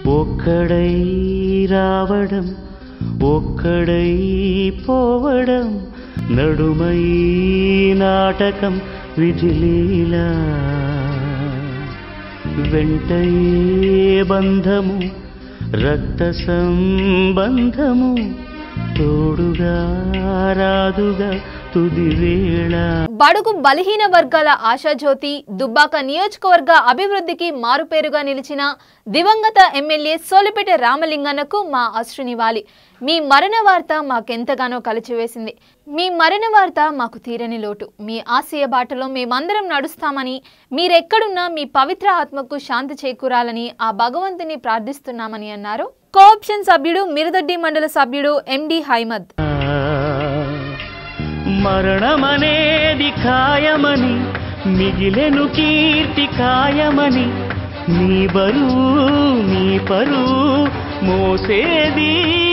ఒక్కడై రావడం ఒక్కడై పోవడం నడుమై నాటకం విధిలీలా వెంటయే బంధము రక్త సంబంధము తోడుగా రాదుగా తుది వేళ. బడుగు బలహీన వర్గాల ఆశాజ్యోతి, దుబ్బాక నియోజకవర్గ అభివృద్ధికి మారుపేరుగా నిలిచిన దివంగత ఎమ్మెల్యే సోలిపేట రామలింగన్నకు మా అశ్రునివాలి. మీ మరణ వార్త మాకెంతగానో కలిచివేసింది. మీ మరణ వార్త మాకు తీరని లోటు. మీ ఆశయ బాటలో మేమందరం నడుస్తామని, మీరెక్కడున్నా మీ పవిత్ర ఆత్మకు శాంతి చేకూరాలని ఆ భగవంతుని ప్రార్థిస్తున్నామని అన్నారు కోఆప్షన్ సభ్యుడు, మిరుదొడ్డి మండల సభ్యుడు ఎండి హైమద్. మరణమనేది ఖాయమని, మిగిలెను కీర్తి ఖాయమని, నీ బరువు నీ పరువు మోసేది